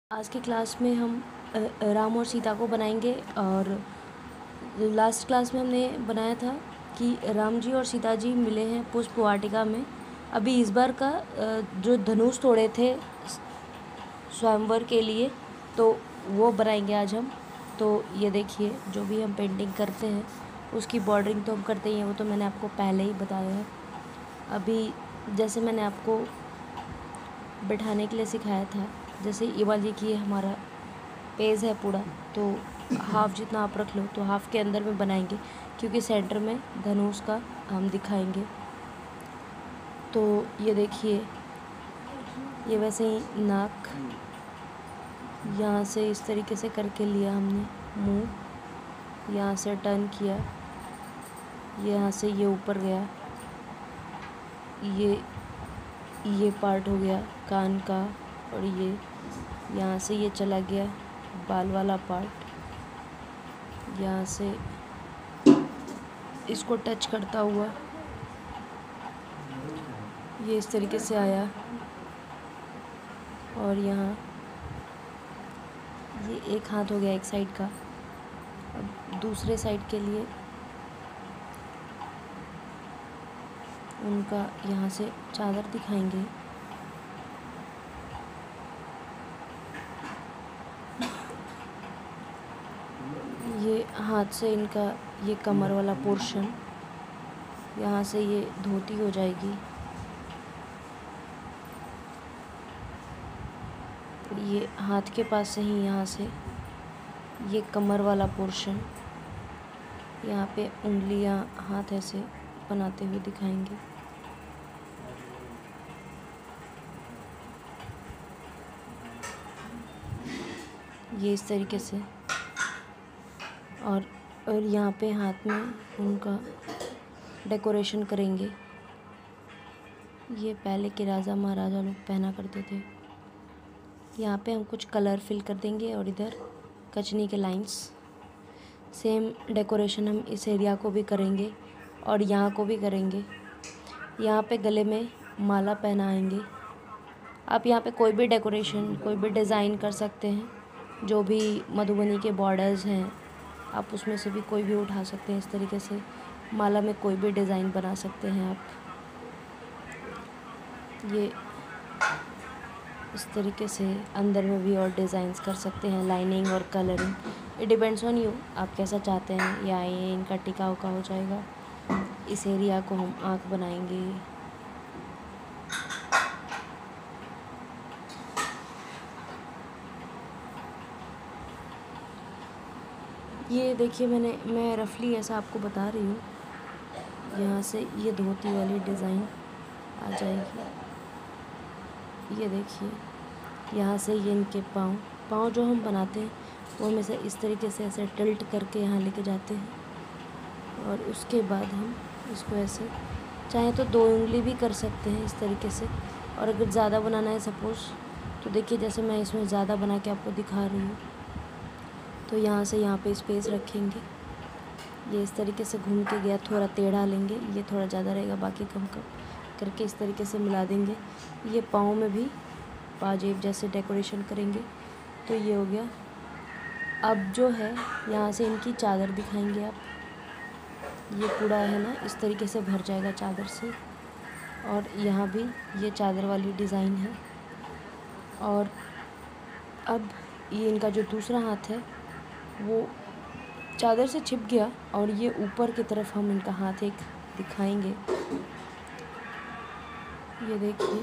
आज की क्लास में हम राम और सीता को बनाएंगे। और लास्ट क्लास में हमने बनाया था कि राम जी और सीता जी मिले हैं पुष्प वाटिका में। अभी इस बार का जो धनुष तोड़े थे स्वयंवर के लिए, तो वो बनाएंगे आज हम। तो ये देखिए, जो भी हम पेंटिंग करते हैं उसकी बॉर्डरिंग तो हम करते ही हैं, वो तो मैंने आपको पहले ही बताया है। अभी जैसे मैंने आपको बैठाने के लिए सिखाया था, जैसे ये वाली की हमारा पेज है पूरा, तो हाफ जितना आप रख लो, तो हाफ के अंदर में बनाएंगे क्योंकि सेंटर में धनुष का हम दिखाएंगे। तो ये देखिए, ये वैसे ही नाक यहाँ से इस तरीके से करके लिया हमने, मुंह यहाँ से टर्न किया, यहाँ से ये ऊपर गया, ये पार्ट हो गया कान का, और ये यहाँ से ये चला गया बाल वाला पार्ट, यहाँ से इसको टच करता हुआ ये इस तरीके से आया, और यहाँ ये एक हाथ हो गया एक साइड का। अब दूसरे साइड के लिए उनका यहाँ से चादर दिखाएंगे। ये हाथ से इनका ये कमर वाला पोर्शन, यहाँ से ये धोती हो जाएगी, ये हाथ के पास से ही यहाँ से ये कमर वाला पोर्शन, यहाँ पे उंगलियाँ हाथ ऐसे बनाते हुए दिखाएंगे। ये इस तरीके से, और यहाँ पे हाथ में उनका डेकोरेशन करेंगे। ये पहले के राजा महाराजा लोग पहना करते थे। यहाँ पे हम कुछ कलर फिल कर देंगे, और इधर कचनी के लाइंस। सेम डेकोरेशन हम इस एरिया को भी करेंगे और यहाँ को भी करेंगे। यहाँ पे गले में माला पहनाएंगे। आप यहाँ पे कोई भी डेकोरेशन, कोई भी डिज़ाइन कर सकते हैं। जो भी मधुबनी के बॉर्डर्स हैं, आप उसमें से भी कोई भी उठा सकते हैं। इस तरीके से माला में कोई भी डिज़ाइन बना सकते हैं आप। ये इस तरीके से अंदर में भी और डिज़ाइंस कर सकते हैं, लाइनिंग और colouring. It depends on you, आप कैसा चाहते हैं। या ये इनका टिकाऊ का हो जाएगा। इस एरिया को हम आँख बनाएंगे। ये देखिए, मैं रफली ऐसा आपको बता रही हूँ। यहाँ से ये धोती वाली डिज़ाइन आ जाएगी। ये देखिए, यहाँ से ये इनके पाँव जो हम बनाते हैं वो हमेशा इस तरीके से ऐसे टिल्ट करके यहाँ लेके जाते हैं, और उसके बाद हम इसको ऐसे चाहे तो 2 उंगली भी कर सकते हैं इस तरीके से। और अगर ज़्यादा बनाना है सपोज़, तो देखिए जैसे मैं इसमें ज़्यादा बना के आपको दिखा रही हूँ, तो यहाँ से यहाँ पे स्पेस रखेंगे। ये इस तरीके से घूम के गया, थोड़ा टेढ़ा लेंगे, ये थोड़ा ज़्यादा रहेगा, बाकी कम करके इस तरीके से मिला देंगे। ये पाँव में भी पाजेब जैसे डेकोरेशन करेंगे। तो ये हो गया। अब जो है यहाँ से इनकी चादर दिखाएंगे आप। ये पूरा है ना, इस तरीके से भर जाएगा चादर से, और यहाँ भी ये चादर वाली डिज़ाइन है। और अब ये इनका जो दूसरा हाथ है वो चादर से छिप गया, और ये ऊपर की तरफ हम इनका हाथ एक दिखाएंगे। ये देखिए,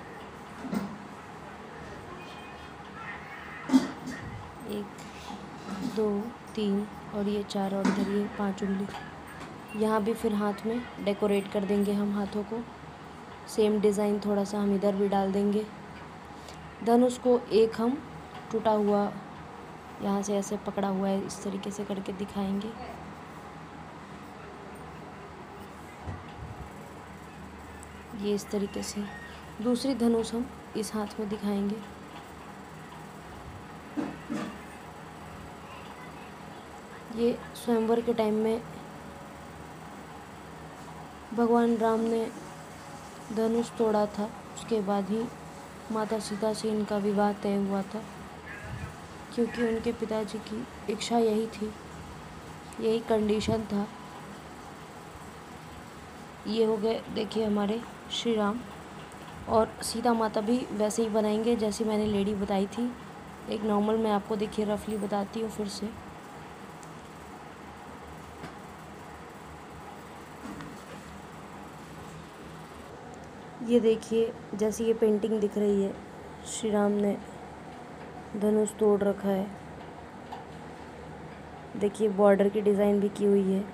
1 2 3 और ये 4, और इधर ये 5 उंगली। यहाँ भी फिर हाथ में डेकोरेट कर देंगे हम हाथों को। सेम डिज़ाइन थोड़ा सा हम इधर भी डाल देंगे। धनुष को एक हम टूटा हुआ यहाँ से ऐसे पकड़ा हुआ है, इस तरीके से करके दिखाएंगे। ये इस तरीके से दूसरी धनुष हम इस हाथ में दिखाएंगे। ये स्वयंवर के टाइम में भगवान राम ने धनुष तोड़ा था, उसके बाद ही माता सीता से इनका विवाह तय हुआ था। क्योंकि उनके पिताजी की इच्छा यही थी, यही कंडीशन था। ये हो गए देखिए हमारे श्री राम, और सीता माता भी वैसे ही बनाएंगे जैसी मैंने लेडी बताई थी। एक नॉर्मल मैं आपको देखिए रफली बताती हूँ फिर से। ये देखिए जैसी ये पेंटिंग दिख रही है, श्री राम ने धनुष तोड़ रखा है। देखिए बॉर्डर की डिज़ाइन भी की हुई है,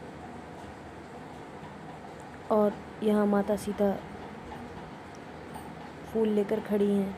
और यहाँ माता सीता फूल लेकर खड़ी हैं।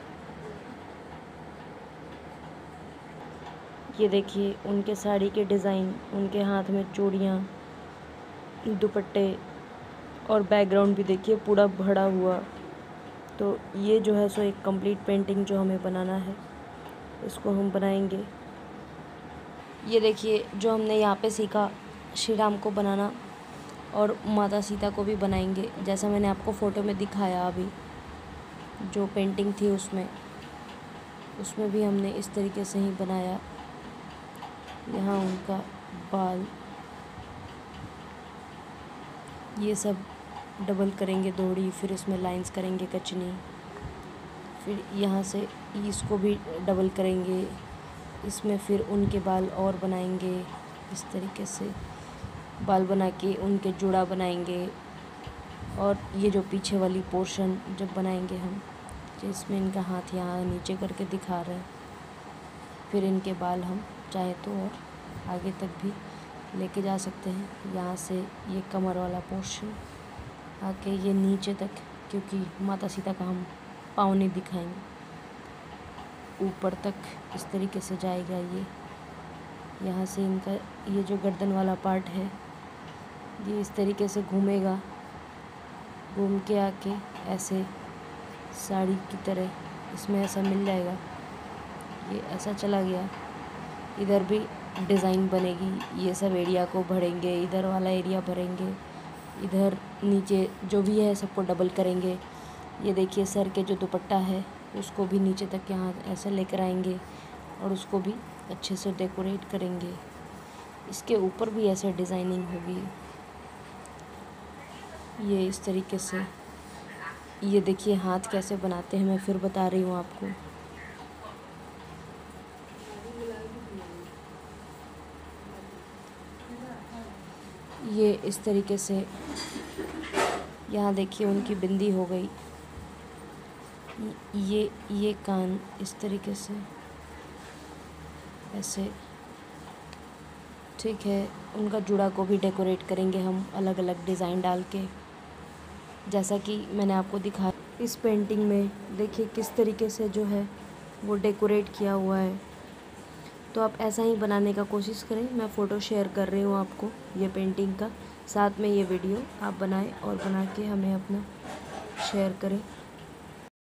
ये देखिए उनके साड़ी के डिज़ाइन, उनके हाथ में चूड़ियाँ, दुपट्टे, और बैकग्राउंड भी देखिए पूरा भरा हुआ। तो ये जो है सो एक कंप्लीट पेंटिंग जो हमें बनाना है, इसको हम बनाएंगे। ये देखिए जो हमने यहाँ पे सीखा श्री राम को बनाना, और माता सीता को भी बनाएंगे जैसा मैंने आपको फ़ोटो में दिखाया अभी। जो पेंटिंग थी उसमें भी हमने इस तरीके से ही बनाया। यहाँ उनका बाल, ये सब डबल करेंगे दोहरी, फिर इसमें लाइंस करेंगे कचनी, फिर यहाँ से इसको भी डबल करेंगे, इसमें फिर उनके बाल और बनाएंगे। इस तरीके से बाल बना के उनके जोड़ा बनाएंगे, और ये जो पीछे वाली पोर्शन जब बनाएंगे हम, जिसमें इनका हाथ यहाँ नीचे करके दिखा रहा है, फिर इनके बाल हम चाहे तो और आगे तक भी लेके जा सकते हैं। यहाँ से ये कमर वाला पोर्शन आके ये नीचे तक, क्योंकि माता सीता का हम पाँव नहीं दिखाएंगे, ऊपर तक इस तरीके से जाएगा ये। यहाँ से इनका ये जो गर्दन वाला पार्ट है, ये इस तरीके से घूमेगा, घूम के आके ऐसे साड़ी की तरह इसमें ऐसा मिल जाएगा। ये ऐसा चला गया, इधर भी डिज़ाइन बनेगी। ये सब एरिया को भरेंगे, इधर वाला एरिया भरेंगे, इधर नीचे जो भी है सबको डबल करेंगे। ये देखिए सर के जो दुपट्टा है उसको भी नीचे तक यहाँ ऐसा लेकर आएंगे, और उसको भी अच्छे से डेकोरेट करेंगे। इसके ऊपर भी ऐसे डिज़ाइनिंग होगी, ये इस तरीके से। ये देखिए हाथ कैसे बनाते हैं, मैं फिर बता रही हूँ आपको। ये इस तरीके से, यहाँ देखिए उनकी बिंदी हो गई। ये कान इस तरीके से ऐसे, ठीक है। उनका जुड़ा को भी डेकोरेट करेंगे हम अलग अलग डिज़ाइन डाल के, जैसा कि मैंने आपको दिखाया। इस पेंटिंग में देखिए किस तरीके से जो है वो डेकोरेट किया हुआ है। तो आप ऐसा ही बनाने का कोशिश करें। मैं फ़ोटो शेयर कर रही हूँ आपको ये पेंटिंग का, साथ में ये वीडियो आप बनाएं और बना के हमें अपना शेयर करें।